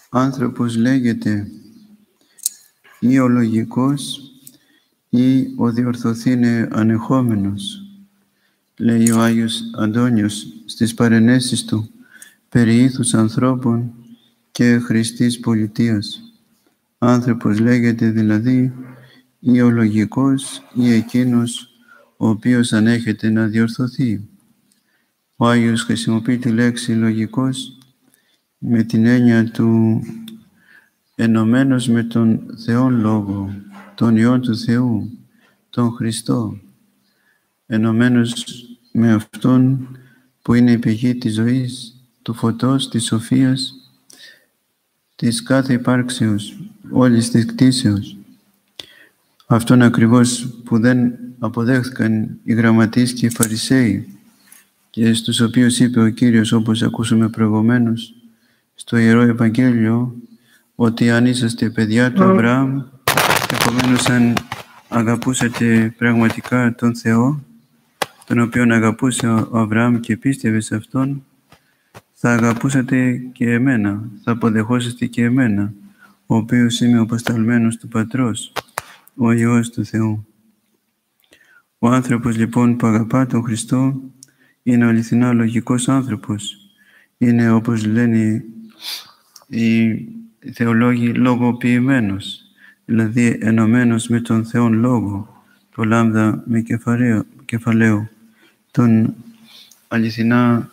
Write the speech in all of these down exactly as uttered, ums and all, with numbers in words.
άνθρωπος λέγεται ή ο λογικός ή ο διορθωθήνε ανεχόμενος, λέει ο Άγιος Αντώνιος στις παρενέσεις του περί ήθους ανθρώπων και χρηστής πολιτείας. Άνθρωπος λέγεται δηλαδή ή ο λογικός ή εκείνος ο οποίος ανέχεται να διορθωθεί. Ο Άγιος χρησιμοποιεί τη λέξη λογικός με την έννοια του ενωμένος με τον Θεόν Λόγο, τον Υιόν του Θεού, τον Χριστό, ενωμένος με Αυτόν που είναι η πηγή της ζωής, του φωτός, της σοφίας, της κάθε υπάρξεως, όλης της κτήσεως. Αυτόν ακριβώς που δεν αποδέχθηκαν οι γραμματείς και οι Φαρισαίοι και στους οποίους είπε ο Κύριος, όπως ακούσαμε προηγουμένως στο Ιερό Ευαγγέλιο, ότι αν είσαστε παιδιά του Αβραάμ, επομένως αν αγαπούσατε πραγματικά τον Θεό, τον οποίον αγαπούσε ο Αβραάμ και πίστευε σε Αυτόν, θα αγαπούσατε και εμένα, θα αποδεχόσαστε και εμένα, ο οποίος είμαι ο αποσταλμένος του Πατρός, ο Υιός του Θεού. Ο άνθρωπος λοιπόν που αγαπά τον Χριστό είναι ο αληθινά λογικός άνθρωπος. Είναι, όπως λένε οι θεολόγοι, λογοποιημένος, δηλαδή ενωμένος με τον Θεόν Λόγο, το λάμδα με κεφαλαίο, κεφαλαίο τον αληθινά,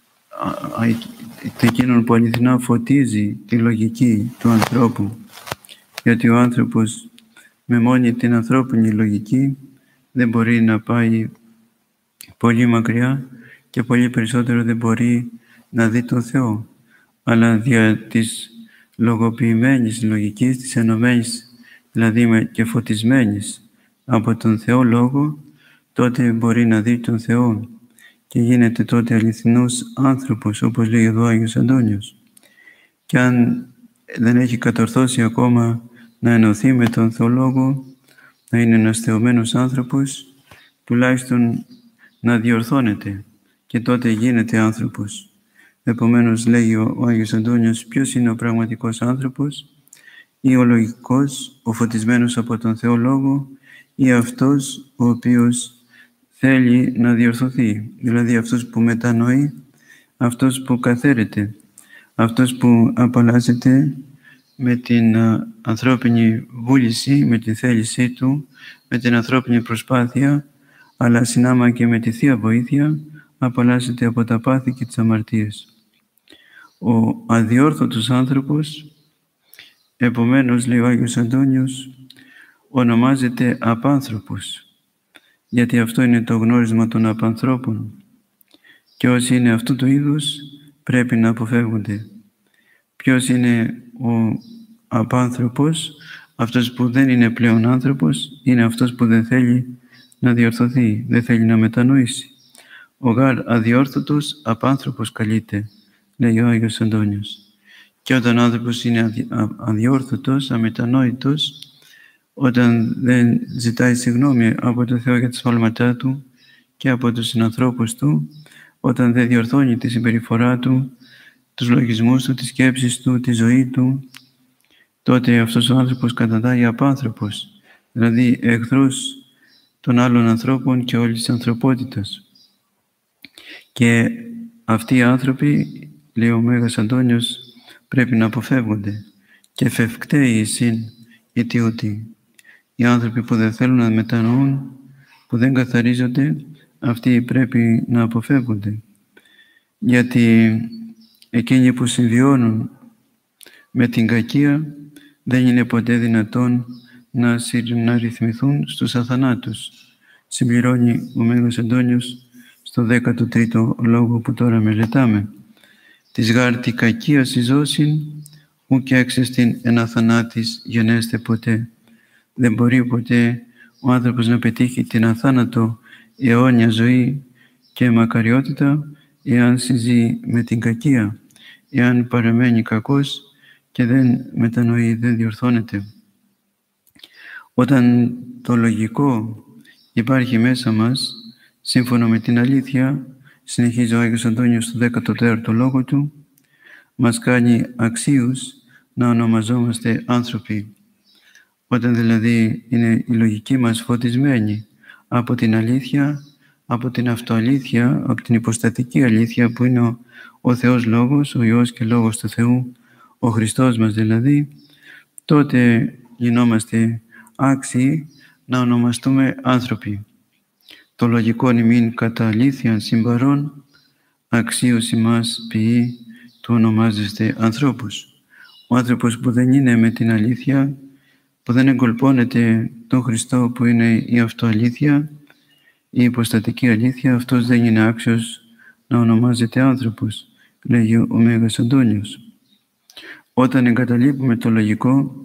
εκείνον που αληθινά φωτίζει τη λογική του ανθρώπου. Γιατί ο άνθρωπος με μόνη την ανθρώπινη λογική δεν μπορεί να πάει πολύ μακριά και πολύ περισσότερο δεν μπορεί να δει τον Θεό. Αλλά δια της λογοποιημένης λογικής, της ενωμένης δηλαδή και φωτισμένης από τον Θεό Λόγο, τότε μπορεί να δει τον Θεό και γίνεται τότε αληθινός άνθρωπος, όπως λέει εδώ ο Άγιος Αντώνιος. Και αν δεν έχει κατορθώσει ακόμα να ενωθεί με τον Θεό Λόγο, να είναι ένας θεωμένος άνθρωπος, τουλάχιστον να διορθώνεται και τότε γίνεται άνθρωπος. Επομένως λέγει ο, ο Άγιος Αντώνιος, ποιος είναι ο πραγματικός άνθρωπος, ή ο λογικός, ο φωτισμένος από τον Θεό Λόγο, ή αυτός ο οποίος θέλει να διορθωθεί, δηλαδή αυτός που μετανοεί, αυτός που καθαίρεται, αυτός που απαλλάσσεται με την α, ανθρώπινη βούληση, με την θέλησή του, με την ανθρώπινη προσπάθεια, αλλά συνάμα και με τη Θεία Βοήθεια, απαλλάσσεται από τα πάθη και τις αμαρτίες. Ο αδιόρθωτος άνθρωπος, επομένως, λέει ο Άγιος Αντώνιος, ονομάζεται απάνθρωπος, γιατί αυτό είναι το γνώρισμα των απανθρώπων και όσοι είναι αυτού του είδους πρέπει να αποφεύγονται. Ποιος είναι ο απάνθρωπος? Αυτός που δεν είναι πλέον άνθρωπος, είναι αυτός που δεν θέλει να διορθωθεί, δεν θέλει να μετανοήσει. Ο γάρ αδιόρθωτος απάνθρωπος καλείται, λέει ο Άγιος Αντώνιος. Και όταν ο άνθρωπος είναι αδιόρθωτος, αμετανόητος, όταν δεν ζητάει συγγνώμη από τον Θεό για τα σφάλματά του και από τους συνανθρώπους του, όταν δεν διορθώνει τη συμπεριφορά του, τους λογισμούς του, τις σκέψεις του, τη ζωή του, τότε αυτός ο άνθρωπος καταντάει απάνθρωπος, δηλαδή εχθρός των άλλων ανθρώπων και όλης της ανθρωπότητας. Και αυτοί οι άνθρωποι, λέει ο Μέγας Αντώνιος, πρέπει να αποφεύγονται. Και φευκταίοι συν γιατί ότι οι άνθρωποι που δεν θέλουν να μετανοούν, που δεν καθαρίζονται, αυτοί πρέπει να αποφεύγονται. Γιατί εκείνοι που συμβιώνουν με την κακία δεν είναι ποτέ δυνατόν να, να ρυθμηθούν στους αθανάτους. Συμπληρώνει ο Μέγας Αντώνιος στο δέκατο τρίτο λόγο που τώρα μελετάμε. Της γάρτη κακίας εις ζώσιν, ουκ έξεστην εν αθανάτης γενέστε ποτέ. Δεν μπορεί ποτέ ο άνθρωπος να πετύχει την αθάνατο αιώνια ζωή και μακαριότητα εάν συζεί με την κακία, εάν παραμένει κακός και δεν μετανοεί, δεν διορθώνεται. Όταν το λογικό υπάρχει μέσα μας, σύμφωνα με την αλήθεια, συνεχίζει ο Άγιος Αντώνιος στο δέκατο τέταρτο λόγο του, μας κάνει αξίους να ονομαζόμαστε άνθρωποι. Όταν δηλαδή είναι η λογική μας φωτισμένη από την αλήθεια, από την αυτοαλήθεια, από την υποστατική αλήθεια που είναι ο, ο Θεός Λόγος, ο Υιός και Λόγος του Θεού, ο Χριστός μας δηλαδή, τότε γινόμαστε άξιοι να ονομαστούμε άνθρωποι. Το λογικό ημίν κατά αλήθεια συμπαρών, αξίως ημάς ποιή του ονομάζεστε ανθρώπους. Ο άνθρωπος που δεν είναι με την αλήθεια, που δεν εγκολπώνεται τον Χριστό που είναι η αυτοαλήθεια, η υποστατική αλήθεια, αυτός δεν είναι άξιος να ονομάζεται άνθρωπος, λέγει ο Μέγας Αντώνιος. Όταν εγκαταλείπουμε το λογικό,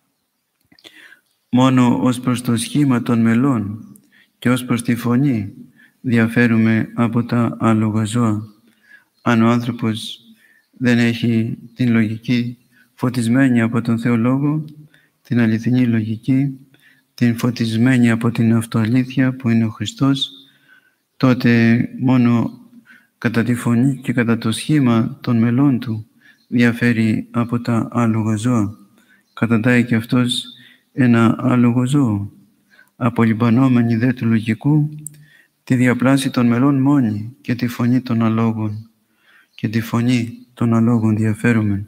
μόνο ως προς το σχήμα των μελών και ως προς τη φωνή διαφέρουμε από τα άλογα ζώα. Αν ο άνθρωπος δεν έχει την λογική φωτισμένη από τον Θεό Λόγο, την αληθινή λογική, την φωτισμένη από την αυτοαλήθεια που είναι ο Χριστός, τότε μόνο κατά τη φωνή και κατά το σχήμα των μελών του διαφέρει από τα άλογα ζώα. Καταντάει και αυτός ένα άλογο ζώο. Απολυμπανόμενη δε του λογικού, τη διαπλάση των μελών μόνη και τη φωνή των αλόγων και τη φωνή των αλόγων διαφέρουμε.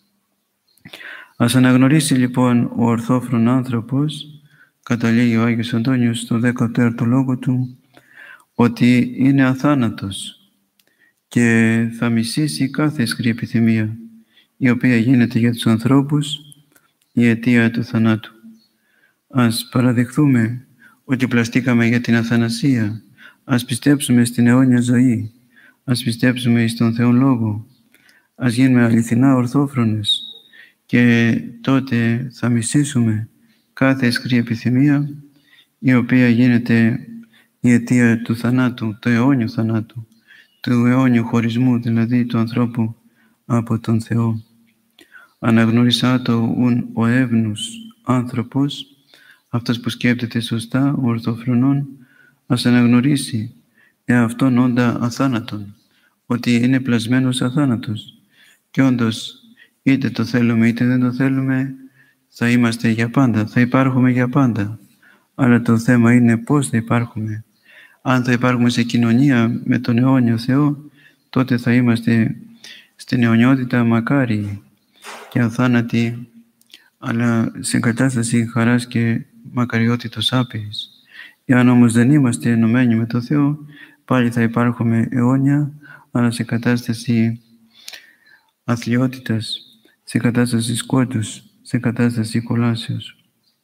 Ας αναγνωρίσει λοιπόν ο ορθόφρον άνθρωπος, καταλήγει ο Άγιος Αντώνιος στο δέκατο τέταρτο λόγο του, ότι είναι αθάνατος και θα μισήσει κάθε αισχρή επιθυμία, η οποία γίνεται για τους ανθρώπους η αιτία του θανάτου. Ας παραδεχθούμε ότι πλαστήκαμε για την αθανασία, ας πιστέψουμε στην αιώνια ζωή, ας πιστέψουμε στον Θεό Λόγο, ας γίνουμε αληθινά ορθόφρονες και τότε θα μισήσουμε κάθε αισχρή επιθυμία η οποία γίνεται η αιτία του θανάτου, του αιώνιου θανάτου, του αιώνιου χωρισμού δηλαδή του ανθρώπου από τον Θεό. Αναγνώρισα το ουν ο εύνους άνθρωπος, αυτός που σκέπτεται σωστά, ο ορθοφρονών, ας αναγνωρίσει εαυτόν όντα αθάνατον, ότι είναι πλασμένος αθάνατος. Και όντως, είτε το θέλουμε είτε δεν το θέλουμε, θα είμαστε για πάντα, θα υπάρχουμε για πάντα. Αλλά το θέμα είναι πώς θα υπάρχουμε. Αν θα υπάρχουμε σε κοινωνία με τον αιώνιο Θεό, τότε θα είμαστε στην αιωνιότητα μακάριοι και αθάνατοι, αλλά σε κατάσταση χαράς και μακαριότητος άπειρης. Εάν όμως δεν είμαστε ενωμένοι με τον Θεό, πάλι θα υπάρχουμε αιώνια, αλλά σε κατάσταση αθλιότητας, σε κατάσταση σκότους, σε κατάσταση κολάσεως.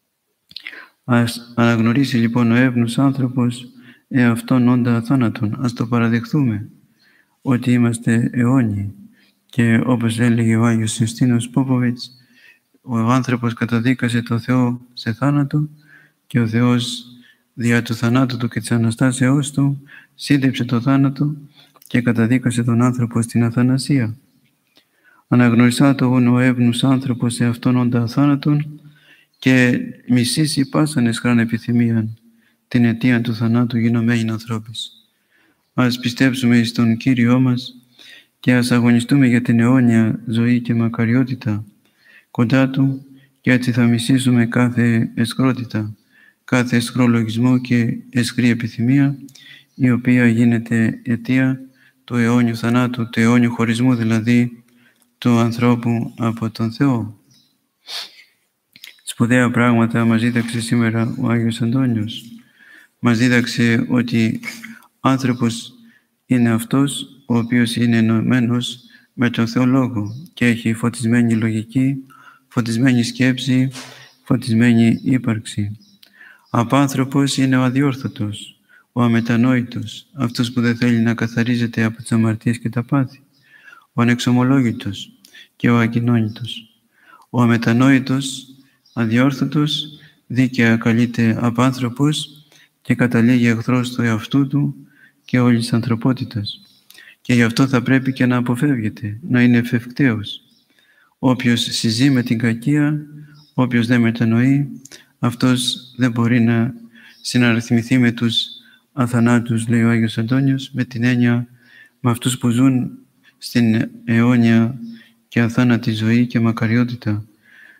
Ας αναγνωρίσει λοιπόν ο εύνος άνθρωπος εαυτόν όντα αθάνατον. Ας το παραδεχθούμε ότι είμαστε αιώνιοι. Και όπως έλεγε ο Άγιος Ιουστίνος Πόποβιτς, ο άνθρωπος καταδίκασε το Θεό σε θάνατο και ο Θεός δια του θανάτου του και της Αναστάσεώς του σύντεψε το θάνατο και καταδίκασε τον άνθρωπο στην αθανασία. Αναγνωρισά το ο εύνους άνθρωπος σε αυτόν όντα αθάνατον και μισήσει πάσαν εσχράν επιθυμίαν την αιτία του θανάτου γινωμένην ανθρώπης. Ας πιστέψουμε στον Κύριό μας και ας αγωνιστούμε για την αιώνια ζωή και μακαριότητα κοντά Του και έτσι θα μισήσουμε κάθε εσχρότητα, κάθε εσχρολογισμό και εσχρή επιθυμία η οποία γίνεται αιτία του αιώνιου θανάτου, του αιώνιου χωρισμού δηλαδή του ανθρώπου από τον Θεό. Σπουδαία πράγματα μας δίδαξε σήμερα ο Άγιος Αντώνιος. Μας δίδαξε ότι άνθρωπος είναι αυτός ο οποίος είναι ενωμένος με τον Θεό Λόγο και έχει φωτισμένη λογική, φωτισμένη σκέψη, φωτισμένη ύπαρξη. Απάνθρωπος είναι ο αδιόρθωτος, ο αμετανόητος, αυτός που δεν θέλει να καθαρίζεται από τις αμαρτίες και τα πάθη, ο ανεξομολόγητος και ο ακοινώνητος. Ο αμετανόητος, αδιόρθωτος, δίκαια καλείται απάνθρωπος και καταλήγει εχθρός του εαυτού του και όλης της ανθρωπότητας. Και γι' αυτό θα πρέπει και να αποφεύγεται, να είναι ευευκταίος. Όποιος συζεί με την κακία, όποιος δεν μετανοεί, αυτός δεν μπορεί να συναριθμηθεί με τους αθανάτους, λέει ο Άγιος Αντώνιος, με την έννοια με αυτούς που ζουν στην αιώνια και αθάνατη ζωή και μακαριότητα,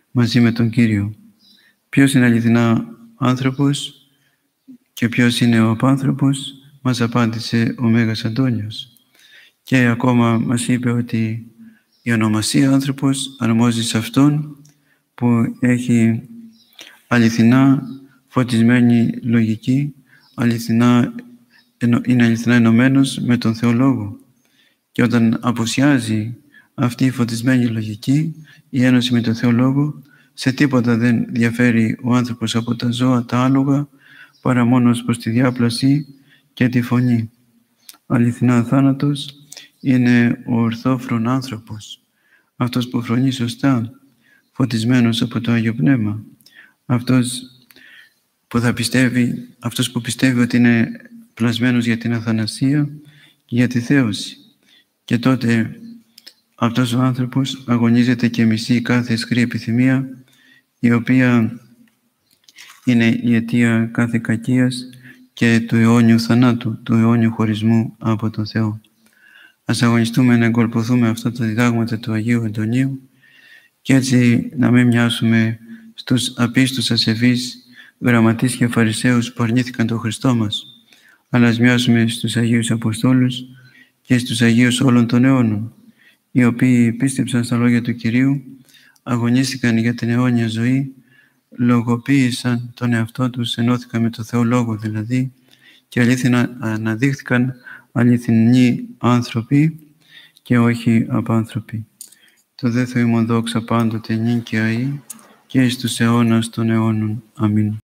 μαζί με τον Κύριο. Ποιος είναι αληθινά άνθρωπος και ποιος είναι ο απάνθρωπος, μας απάντησε ο Μέγας Αντώνιος. Και ακόμα μας είπε ότι η ονομασία άνθρωπος αρμόζει σε αυτόν που έχει αληθινά φωτισμένη λογική, αληθινά, είναι αληθινά ενωμένος με τον Θεό Λόγο. Και όταν απουσιάζει αυτή η φωτισμένη λογική, η ένωση με τον Θεό Λόγο, σε τίποτα δεν διαφέρει ο άνθρωπος από τα ζώα, τα άλογα, παρά μόνος προς τη διάπλαση και τη φωνή. Αληθινά θάνατος είναι ο ορθόφρον άνθρωπος, αυτός που φρονεί σωστά, φωτισμένος από το Άγιο Πνεύμα, αυτός που θα πιστεύει, αυτός που πιστεύει ότι είναι πλασμένος για την αθανασία και για τη θέωση. Και τότε αυτός ο άνθρωπος αγωνίζεται και μισεί κάθε αισχρή επιθυμία, η οποία είναι η αιτία κάθε κακίας και του αιώνιου θανάτου, του αιώνιου χωρισμού από τον Θεό. Ας αγωνιστούμε να εγκολποθούμε αυτά τα διδάγματα του Αγίου Αντωνίου και έτσι να μην μοιάσουμε στους απίστους ασεβείς γραμματείς και φαρισαίους που αρνήθηκαν τον Χριστό μας, αλλά ας μοιάσουμε στους Αγίους Αποστόλους και στους Αγίους όλων των αιώνων, οι οποίοι πίστεψαν στα λόγια του Κυρίου, αγωνίστηκαν για την αιώνια ζωή, λογοποίησαν τον εαυτό τους, ενώθηκαν με το Θεό Λόγο δηλαδή και αλήθινα αναδείχθηκαν αληθινοί άνθρωποι και όχι απάνθρωποι. Το δε Θεό ημών δόξα πάντοτε νυν και αεί και εις τους αιώνας των αιώνων. Αμήν.